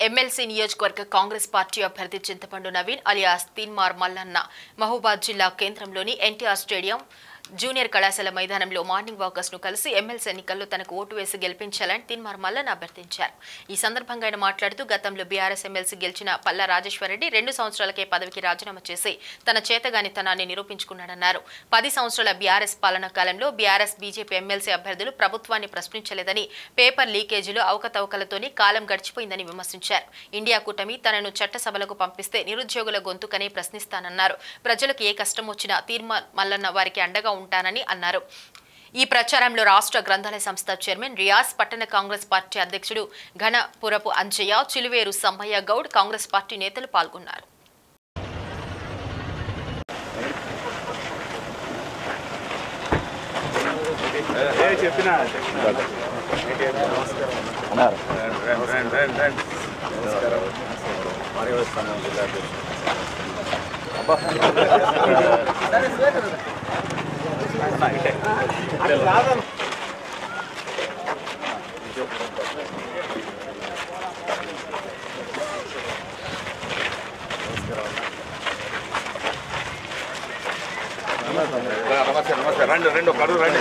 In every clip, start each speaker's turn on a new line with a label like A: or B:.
A: MLC నియోజకవర్గ Congress party అభ్యర్థి Chinthapandu Naveen alias Teenmar Mallanna Mahabubabad జిల్లా కేంద్రంలోని ఎన్టీఆర్ స్టేడియం జూనియర్ కళాశాల మైదానంలో మార్నింగ్ వాకర్స్ ను కలిసి ఎమ్మెల్సీ ఎన్నికల్లో తనకు ఓటు వేసి గెలిపించాలని తీన్మార్ మల్లన్న అభ్యర్థించారు. ఈ సందర్భంగా ఆయన మాట్లాడుతూ గతంలో బీఆర్ఎస్ ఎమ్మెల్సీ గెలిచిన పల్లా రాజేశ్వరరెడ్డి 2 సంవత్సరాలకే పదవికి రాజీనామా చేసి తన చేతగానితనాన్ని నిరూపించుకున్నాడన్నారు. 10 సంవత్సరాల బీఆర్ఎస్ పాలనా కాలంలో బీఆర్ఎస్ బీజేపీ ఎమ్మెల్సీ అభ్యర్థులు ప్రభుత్వాన్ని ప్రశ్నించలేదని, పేపర్ లీకేజీలు అవకతవకలతోని కాలం గడిచిపోయిందని విమర్శించారు. ఇండియా కూటమి తనను చట్టసభలకు పంపిస్తే నిరుద్యోగుల గొంతుకనే ప్రశ్నిస్తానన్నారు. ప్రజలకు ఏ కష్టం వచ్చినా తీన్మార్ మల్లన్న వారికి అండగా ఉంటానని అన్నారు. ఈ ప్రచారంలో రాష్ట్ర గ్రంథాలయ సంస్థ చైర్మన్ రియాజ్, పట్టణ కాంగ్రెస్ పార్టీ అధ్యక్షుడు ఘనపురపు అంజయ్య, చిలువేరు సంభయ్య గౌడ్, కాంగ్రెస్ పార్టీ నేతలు పాల్గొన్నారు.
B: నమస్తే రెండు కడు రండి.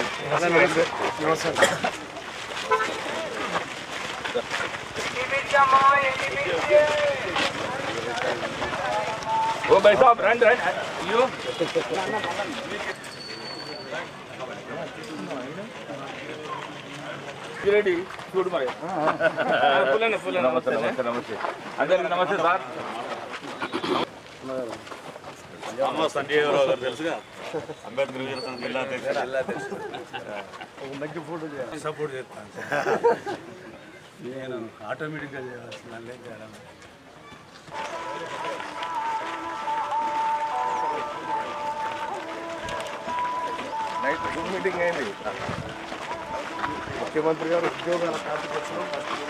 B: ఓ భాయ్ సాబ్ రండి అయ్యో రెడీ చూడు మరి. నమస్తే అందరికి నమస్తే సార్. అమ్మ సంజయరావు గారు తెలుసుగా, అంబేద్కర్ జిల్లా మంచి ఫోటో సపోర్ట్ చేస్తాను. నేను ఆటోమేటిక్గా చేయాల్సిన నైట్ జూమ్ మీటింగ్ అయింది. ముఖ్యమంత్రి గారు ఉద్యోగాల కాంపిటీషన్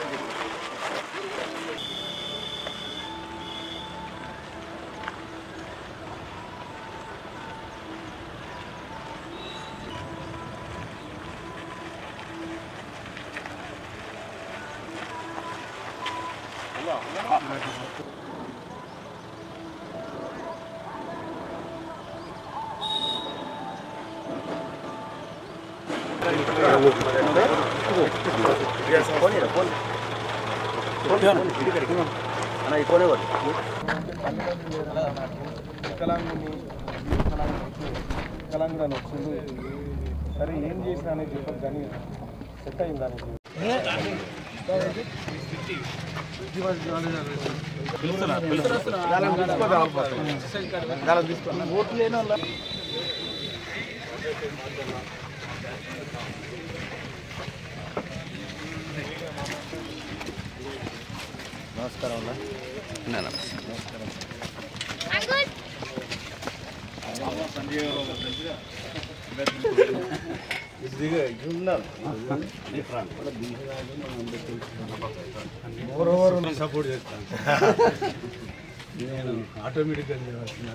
B: తెలంగాణ వచ్చింది. సరే ఏం చేసినా అనేది చెప్పదు కానీ సెట్ అయింది దానికి. ఓట్లు లేని వాళ్ళ నమస్కారం సపోర్ట్ చేస్తాను. నేను ఆటోమేటిక్గా చేయాల్సిన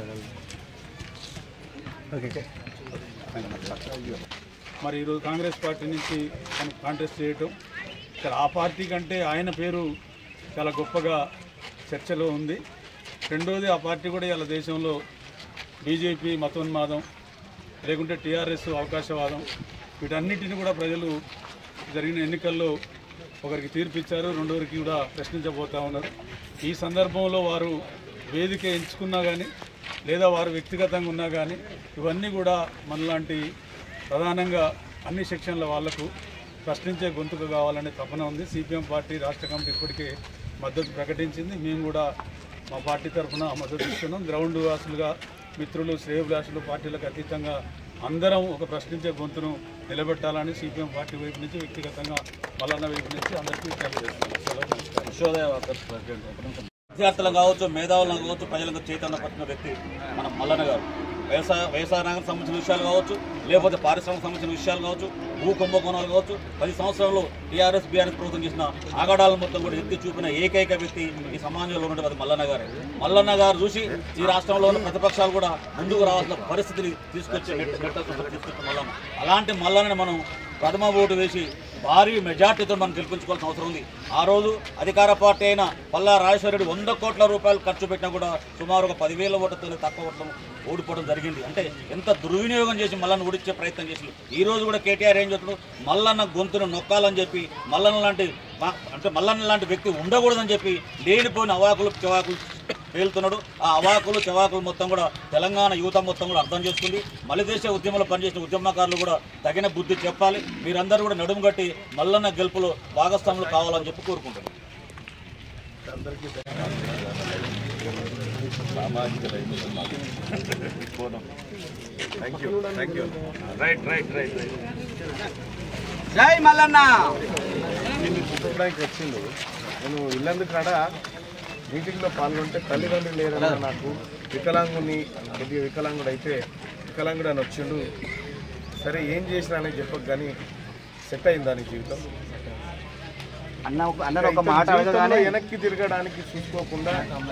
B: మరి ఈరోజు కాంగ్రెస్ పార్టీ నుంచి కాంటెస్ట్ చేయటం, ఆ పార్టీ కంటే ఆయన పేరు చాలా గొప్పగా చర్చలో ఉంది. రెండోది, ఆ పార్టీ కూడా ఇలా దేశంలో బీజేపీ మతోన్మాదం లేకుంటే టీఆర్ఎస్ అవకాశవాదం, వీటన్నిటిని కూడా ప్రజలు జరిగిన ఎన్నికల్లో ఒకరికి తీర్పిచ్చారు, రెండోరికి కూడా ప్రశ్నించబోతూ ఉన్నారు. ఈ సందర్భంలో వారు వేదిక ఎంచుకున్నా కానీ లేదా వారు వ్యక్తిగతంగా ఉన్నా కానీ ఇవన్నీ కూడా మనలాంటి ప్రధానంగా అన్ని సెక్షన్ల వాళ్లకు ప్రశ్నించే గొంతుకు కావాలనే తపన ఉంది. సిపిఎం పార్టీ రాష్ట్ర కమిటీ ఇప్పటికే మద్దతు ప్రకటించింది. మేము కూడా మా పార్టీ తరఫున మద్దతు ఇస్తున్నాం. గ్రౌండ్ వాసులుగా మిత్రులు, శ్రేయోభిలాషులు, పార్టీలకు అతీతంగా అందరం ఒక ప్రశ్నించే గొంతును నిలబెట్టాలని సిపిఎం పార్టీ వైపు నుంచి, వ్యక్తిగతంగా మల్లన్న వైపు నుంచి అందరికీ తెలియజేస్తున్నాం.
C: విద్యార్థులను కావచ్చు, మేధావులను కావచ్చు, ప్రజలకు చైతన్యపరిచిన వ్యక్తి మన మల్లన్న గారు. వ్యవసాయ రంగానికి సంబంధించిన విషయాలు కావచ్చు, లేకపోతే పారిశ్రామిక సంబంధించిన విషయాలు కావచ్చు, భూ కుంభకోణాలు కావచ్చు, 10 సంవత్సరాల్లో టీఆర్ఎస్ బీఆర్ఎస్ ప్రభుత్వం చేసిన ఆగడాలను మొత్తం కూడా ఎత్తి చూపిన ఏకైక వ్యక్తి ఈ సమాజంలో ఉన్నటువంటి మల్లన్న గారే. మల్లన్న గారు చూసి ఈ రాష్ట్రంలో ఉన్న ప్రతిపక్షాలు కూడా ముందుకు రావాల్సిన పరిస్థితిని తీసుకొచ్చి మల్లన్న. అలాంటి మల్లన్నని మనం ప్రథమ ఓటు వేసి భారీ మెజార్టీతో మనం గెలిపించుకోవాల్సిన అవసరం ఉంది. ఆ రోజు అధికార పార్టీ అయిన పల్లా రాజేశ్వరరెడ్డి 100 కోట్ల రూపాయలు ఖర్చు పెట్టినా కూడా సుమారు 10,000 ఓట్లతో తక్కువ ఓట్లను ఓడిపోవడం జరిగింది. అంటే ఎంత దుర్వినియోగం చేసి మల్లన్న ఓడించే ప్రయత్నం చేసి ఈ రోజు కూడా కేటీఆర్ ఏం చెప్తున్నాడు, మల్లన్న గొంతును నొక్కాలని చెప్పి మల్లన్న లాంటి వ్యక్తి ఉండకూడదని చెప్పి లేనిపోయిన అవాకులు చెవాకులు పేలుతున్నాడు. ఆ అవాకులు చెవాకులు మొత్తం కూడా తెలంగాణ యువత మొత్తం కూడా అర్థం చేసుకుంది. మలిదేశ ఉద్యమంలో పనిచేసిన ఉద్యమకారులు కూడా తగిన బుద్ధి చెప్పాలి. మీరందరూ కూడా నడుము కట్టి మల్లన్న గెలుపులో భాగస్వాములు కావాలని చెప్పి కోరుకుంటున్నాను.
D: జై మల్లన్న.
E: వచ్చిండు నేను ఇల్లందుకు కాడ మీటింగ్లో పాల్గొంటే తల్లిదండ్రులు లేరన్నా, నాకు వికలాంగుని కొద్దిగా వికలాంగుడు అయితే వికలాంగుడు అని వచ్చిండు. సరే ఏం చేసినా అనేది చెప్పక కానీ సెట్ అయిందా నీ జీవితం?
D: అన్న ఒక మాట
E: వెనక్కి తిరగడానికి చూసుకోకుండా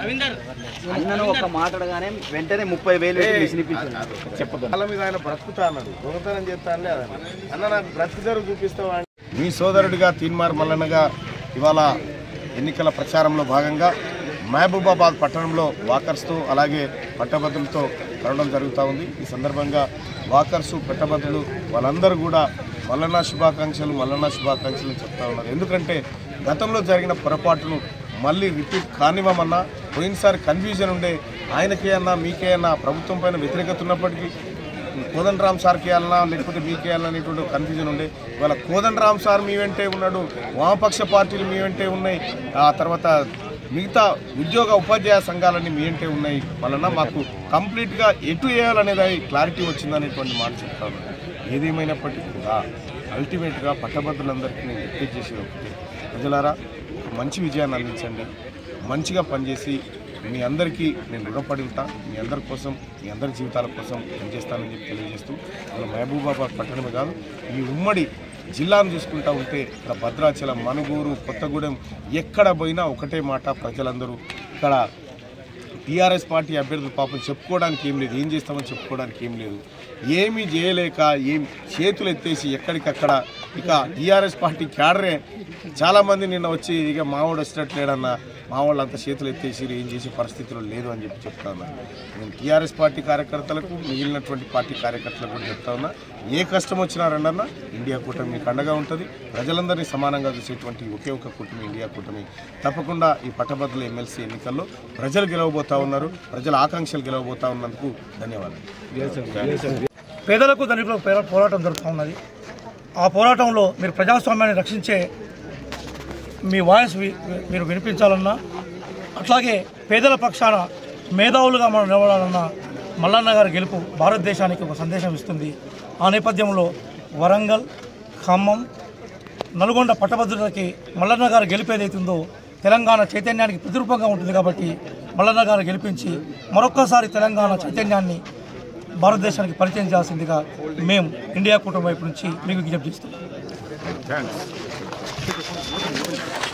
D: అన్నను ఒక మాట్లాడగానే వెంటనే 30,000 చెప్పదు.
E: వాళ్ళ మీద ఆయన బ్రతుకుతా అన్నాడు, దొంగతనం చేస్తా అనే అన్న నాకు బ్రతుకుదారు చూపిస్తావా? మీ సోదరుడిగా తీన్మార్ మల్లన్నగా ఇవాళ ఎన్నికల ప్రచారంలో భాగంగా మహబూబాబాద్ పట్టణంలో వాకర్స్తో అలాగే పట్టభద్రులతో కలవడం జరుగుతూ ఉంది. ఈ సందర్భంగా వాకర్సు పట్టభద్రులు వాళ్ళందరూ కూడా మల్లన్న శుభాకాంక్షలు చెప్తా ఉన్నారు. ఎందుకంటే గతంలో జరిగిన పొరపాటును మళ్ళీ రిపీట్ కానివ్వమన్నా, పోయినసారి కన్ఫ్యూజన్ ఉండే ఆయనకే అన్నా మీకే అన్నా ప్రభుత్వం పైన వ్యతిరేకత ఉన్నప్పటికీ కోదండరామ్ సార్కి వెళ్ళాలన్నా లేకపోతే మీకే వెళ్ళాలన్నా అనేటువంటి కన్ఫ్యూజన్ ఉండే. ఇవాళ కోదండరామ్ సార్ మీ వెంటే ఉన్నాడు, వామపక్ష పార్టీలు మీ వెంటే ఉన్నాయి, ఆ తర్వాత మిగతా ఉద్యోగ ఉపాధ్యాయ సంఘాలన్నీ మీ వెంటే ఉన్నాయి. వలన మాకు కంప్లీట్గా ఎటు వేయాలనేది క్లారిటీ వచ్చిందనేటువంటి మాట చెప్తాను. ఏదేమైనప్పటికీ కూడా అల్టిమేట్గా పట్టభద్రులందరికీ నేను రిక్వెస్ట్ చేసేది ఒకటి, ప్రజలారా మంచి విజయాన్ని అందించండి, మంచిగా పనిచేసి మీ అందరికీ నేను రుణపడి ఉంటా, మీ అందరి కోసం మీ అందరి జీవితాల కోసం పనిచేస్తానని చెప్పి తెలియజేస్తూ, మన మహబూబాబాద్ పట్టణమే కాదు ఈ ఉమ్మడి జిల్లాను చూసుకుంటా ఉంటే ఇక్కడ భద్రాచలం, మనుగూరు, కొత్తగూడెం ఎక్కడ పోయినా ఒకటే మాట, ప్రజలందరూ ఇక్కడ టీఆర్ఎస్ పార్టీ అభ్యర్థులు పాపం చెప్పుకోవడానికి ఏం లేదు, ఏం చేస్తామని చెప్పుకోవడానికి ఏం లేదు, ఏమీ చేయలేక ఏం చేతులు ఎత్తేసి ఎక్కడికక్కడ ఇక టీఆర్ఎస్ పార్టీ క్యాడరే చాలామంది నిన్న వచ్చి ఇక మావాడు వచ్చినట్టు లేడన్న, మా వాళ్ళు అంత చేతులు ఎత్తేసి ఏం చేసే పరిస్థితులు లేదు అని చెప్పి చెప్తా ఉన్నా. నేను టీఆర్ఎస్ పార్టీ కార్యకర్తలకు మిగిలినటువంటి పార్టీ కార్యకర్తలకు కూడా చెప్తా ఉన్నా, ఏ కష్టం వచ్చినా రండన్నా, ఇండియా కూటమి మీకు అండగా ఉంటుంది. ప్రజలందరినీ సమానంగా చూసేటువంటి ఒకే ఒక కూటమి ఇండియా కూటమి. తప్పకుండా ఈ పట్టభద్రుల ఎమ్మెల్సీ ఎన్నికల్లో ప్రజలు గెలవబోతా ఉన్నారు, ప్రజల ఆకాంక్షలు గెలవబోతా ఉన్నందుకు ధన్యవాదాలు.
F: పేదలకు ధనికులకు పోరాటం జరుగుతూ ఉన్నది. ఆ పోరాటంలో మీరు ప్రజాస్వామ్యాన్ని రక్షించే మీ వాయిస్ మీరు వినిపించాలన్నా, అట్లాగే పేదల పక్షాన మేధావులుగా మనం నిలబడాలన్నా మల్లన్న గారి గెలుపు భారతదేశానికి ఒక సందేశం ఇస్తుంది. ఆ నేపథ్యంలో వరంగల్, ఖమ్మం, నల్గొండ పట్టభద్రులకి మల్లన్న గారు గెలుపు ఏదైతుందో తెలంగాణ చైతన్యానికి ప్రతిరూపంగా ఉంటుంది. కాబట్టి మల్లన్న గారు గెలిపించి మరొక్కసారి తెలంగాణ చైతన్యాన్ని భారతదేశానికి పరిచయం చేయాల్సిందిగా మేము ఇండియా కూటమి వైపు నుంచి మీకు విజ్ఞప్తి చేస్తున్నాం.